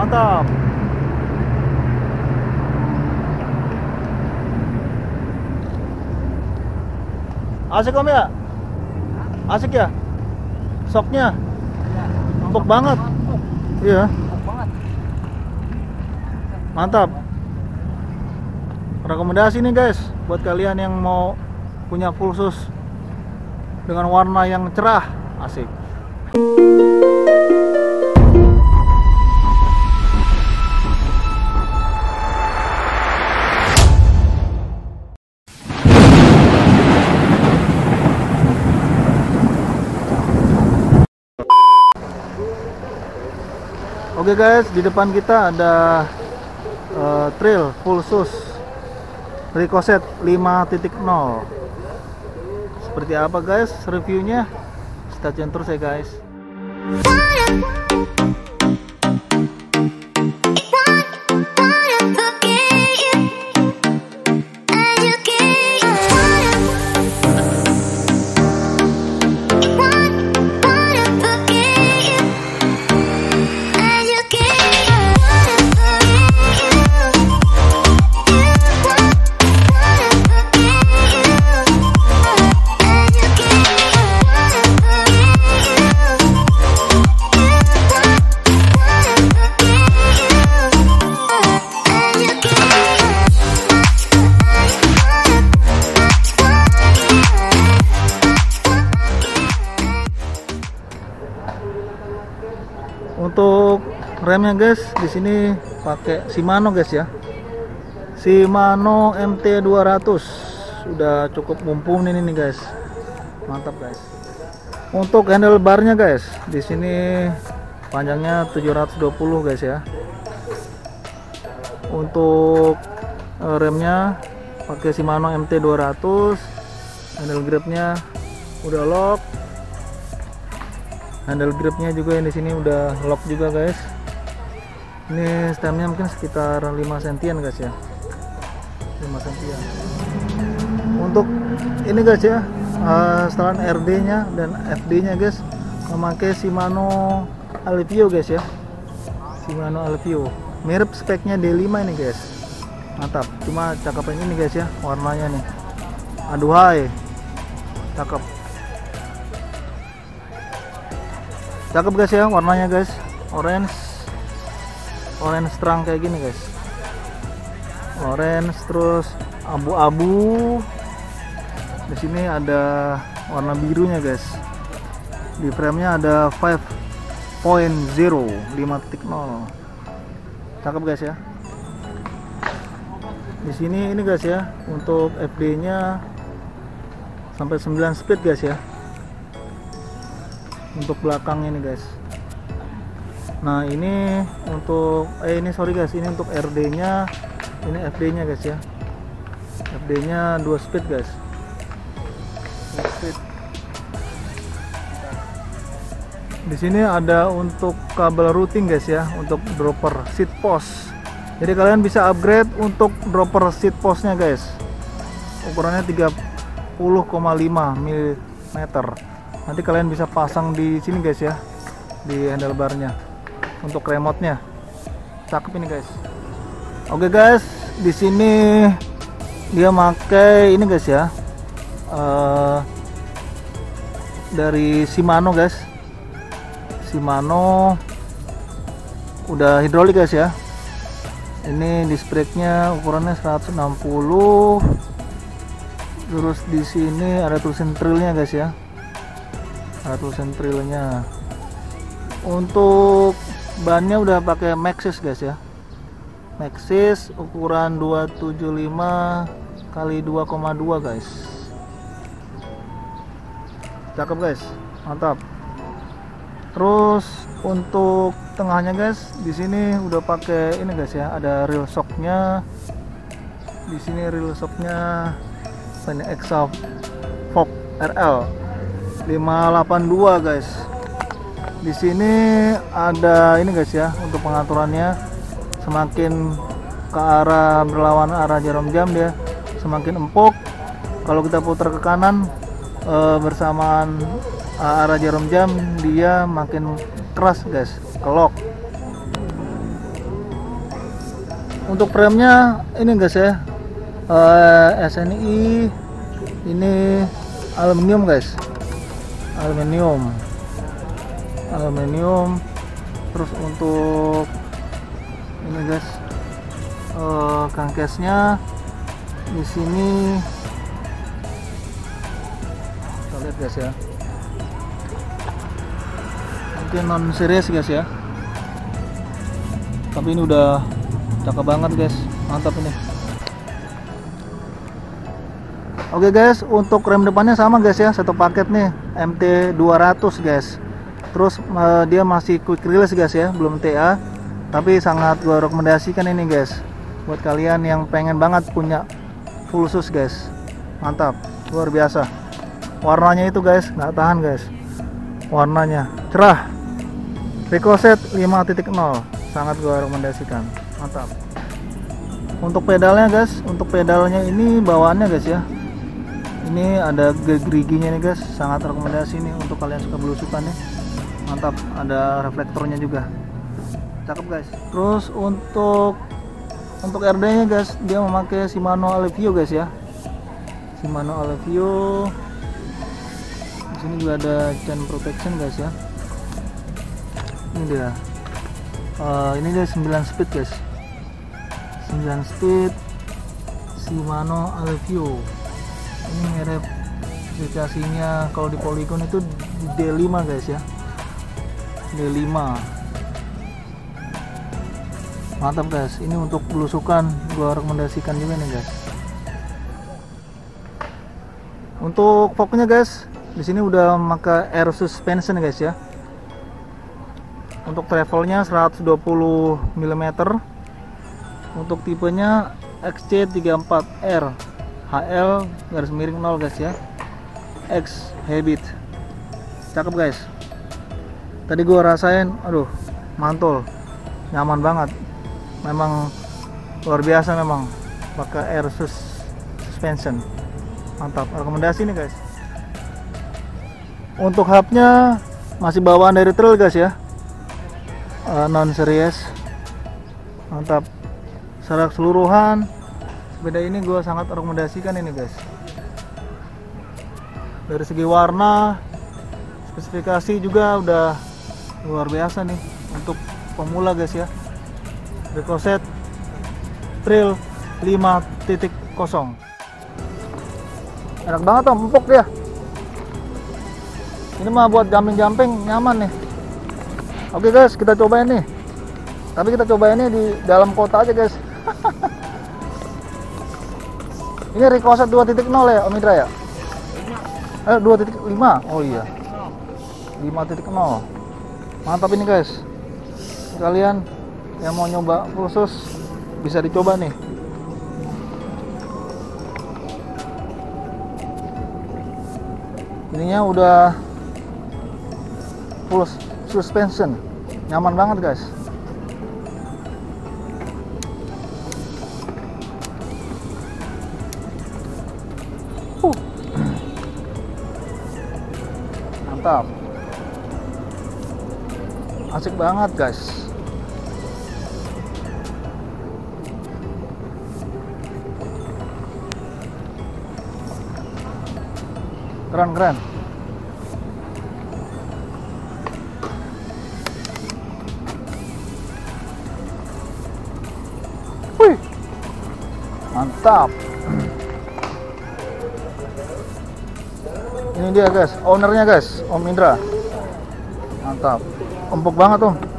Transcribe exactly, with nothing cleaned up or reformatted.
Mantap. Asik Om ya? Asik ya? Soknya empuk banget. Iya. Mantap. Rekomendasi nih guys buat kalian yang mau punya full sus dengan warna yang cerah. Asik. Oke guys, di depan kita ada uh, trail full sus Ricochet lima titik nol. Seperti apa guys reviewnya? Stay tune terus ya guys. Untuk remnya guys, di sini pakai Shimano guys ya. Shimano M T dua ratus. Udah cukup mumpuni nih guys. Mantap guys. Untuk handlebarnya guys, di sini panjangnya tujuh ratus dua puluh guys ya. Untuk remnya pakai Shimano M T dua ratus. Handle gripnya udah lock. Handle gripnya juga yang di sini udah lock juga guys. Ini stemnya mungkin sekitar lima sentian guys ya, lima sentian. Untuk ini guys ya, uh, setelan R D nya dan F D nya guys memakai Shimano Alivio guys ya. Shimano Alivio mirip speknya D lima ini guys. Mantap, cuma cakep yang ini guys ya, warnanya nih aduhai, cakep. Cakep guys ya warnanya guys, orange, orange terang kayak gini guys, orange terus abu-abu. Di sini ada warna birunya guys. Di frame-nya ada lima titik nol, lima titik nol. Cakep guys ya. Di sini ini guys ya, untuk F D-nya sampai sembilan speed guys ya. Untuk belakangnya nih guys. Nah ini untuk eh ini sorry guys, ini untuk R D nya, ini F D nya guys ya. F D nya dua speed guys, dua speed. Di sini ada untuk kabel routing guys ya, untuk dropper seat post. Jadi kalian bisa upgrade untuk dropper seat postnya guys. Ukurannya tiga puluh koma lima milimeter. Nanti kalian bisa pasang di sini guys ya, di handlebarnya. Untuk remote-nya cakep ini guys. Oke guys, di sini dia pakai ini guys ya, uh, dari Shimano guys. Shimano udah hidrolik guys ya. Ini disc brake-nya ukurannya seratus enam puluh. Terus di sini ada tulisan trail-nya guys ya. Ada tulisan trail-nya. Untuk bannya udah pakai Maxxis guys ya. Maxxis ukuran dua tujuh lima kali dua koma dua guys. Cakep guys, mantap. Terus untuk tengahnya guys, di sini udah pakai ini guys ya, ada reel shocknya. Di sini reel shocknya ini Exa Fox R L lima delapan dua guys. Di sini ada ini guys ya, untuk pengaturannya semakin ke arah berlawan arah jarum jam dia semakin empuk. Kalau kita putar ke kanan e, bersamaan arah jarum jam dia makin keras guys, kelok. Untuk frame-nya ini guys ya, uh, S N I, ini aluminium guys, aluminium, aluminium. Terus untuk ini guys, uh, crankcase-nya di sini kita lihat guys ya, mungkin non series guys ya, tapi ini udah cakep banget guys, mantap ini. Oke guys, untuk rem depannya sama guys ya, satu paket nih, M T dua ratus guys. Terus uh, dia masih quick release guys ya, belum T A, tapi sangat gue rekomendasikan ini guys buat kalian yang pengen banget punya full sus guys. Mantap, luar biasa. Warnanya itu guys, nggak tahan guys, warnanya cerah. Ricochet lima titik nol, sangat gue rekomendasikan. Mantap. Untuk pedalnya guys, untuk pedalnya ini bawaannya guys ya, ini ada geriginya nih guys, sangat rekomendasi nih untuk kalian suka belusukan nih. Mantap, ada reflektornya juga, cakep guys. Terus untuk untuk R D nya guys, dia memakai Shimano Alevio guys ya, Shimano Alevio. Di sini juga ada chain protection guys ya. Ini dia, uh, ini dia sembilan speed guys, sembilan speed Shimano Alevio. Ini mirip spesifikasinya kalau di Polygon itu D lima guys ya, D lima. Mantap guys, ini untuk belusukan gua rekomendasikan juga nih guys. Untuk forknya guys, di sini udah memakai air suspension guys ya. Untuk travelnya seratus dua puluh milimeter. Untuk tipenya X C tiga puluh empat R H L garis miring nol guys ya, X Habit. Cakep guys. Tadi gua rasain, aduh mantul, nyaman banget. Memang luar biasa memang pakai air sus suspension. Mantap, rekomendasi nih guys. Untuk hubnya masih bawaan dari trail guys ya, uh, non series. Mantap. Secara keseluruhan sepeda ini gue sangat rekomendasikan ini guys. Dari segi warna, spesifikasi juga udah luar biasa nih untuk pemula guys ya. Ricochet Trail lima titik nol. Enak banget tuh, empuk dia. Ini mah buat jumping-jumping nyaman nih. Oke guys, kita cobain nih. Tapi kita cobainnya di dalam kota aja guys. Ini Ricochet dua titik nol ya Om Indra ya? Eh dua titik lima. Oh iya, lima titik nol. Mantap ini guys. Kalian yang mau nyoba khusus bisa dicoba nih. Ininya udah full suspension, nyaman banget guys. Uh. Mantap, asik banget guys. Keren keren. Wih, mantap. Ini dia guys, ownernya guys, Om Indra. Mantap, empuk banget Om.